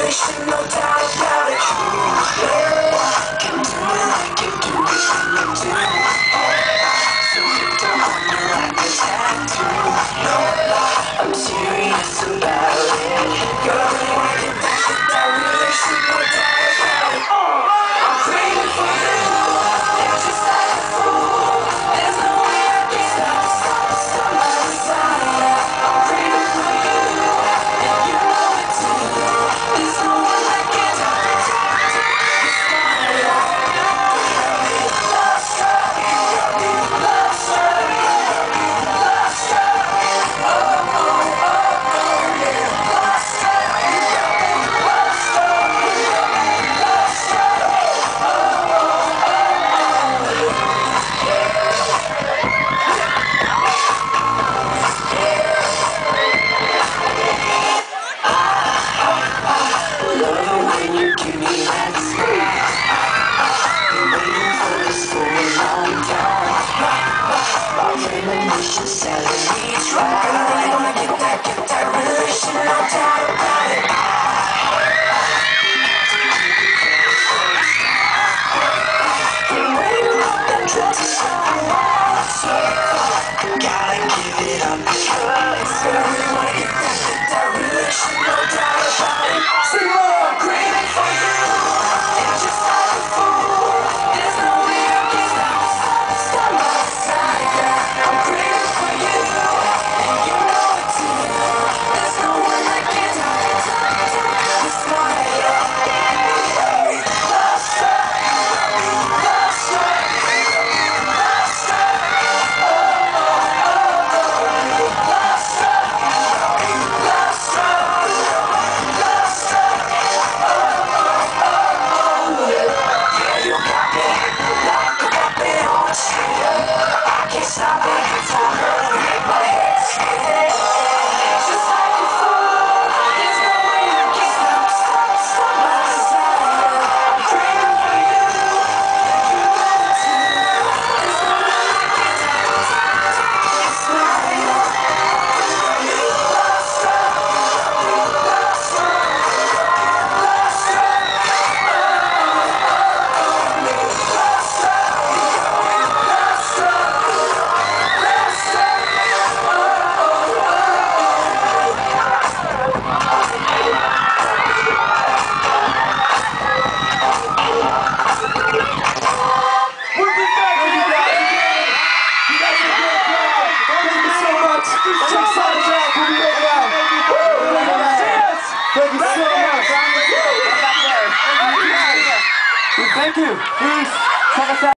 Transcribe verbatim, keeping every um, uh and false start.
relation, no doubt about it. Yeah, can do it like you do it when you do. So hit the wonder like a tattoo. No, I'm serious about it. Girl, I really wanna get back with that relation, no doubt about it. I'm craving for you, and just like a fool, there's no way I can stop, stop, stop my desire. I'm craving for you, and you know it too. There's no one like it. It's fire. Love struck, love struck, love struck. Oh, oh, oh, oh, yeah. Love struck, love struck, love struck. Oh, oh, oh, oh. Love it when you give me that smile. Been waiting for this for a long time. My premonitions telling me it's right. And I really wanna get that, get that relation, no doubt about it. Been waiting for that dress to show up, so gotta give it up because I really wanna get that, get that relation, no doubt about it. Say more, I'm craving for you, and just like a fool, there's no way I can stop, stop, stop my desire. I'm craving for you, and you know it too. There's no one like it. It's fire. Love struck, love struck, love struck. Oh, oh, oh, oh. Love struck, love struck, love struck. Oh, oh, oh, oh. Yeah, you got me like a puppet on a string. I can't stop it, it's all gonna make my head spin. Just like a fool, there's no way I can stop, stop, stop my desire. I'm craving for you, and you know it too. There's no way I can stop, it's fire. Love struck, love struck, love struck. Oh, oh, oh, love struck, love struck, love struck. Oh, oh, oh, We'll be back with you guys again. You guys are great crowd. Thank you so much. I'm excited to have you right now. Thank you so much. Thank you. Please check us out.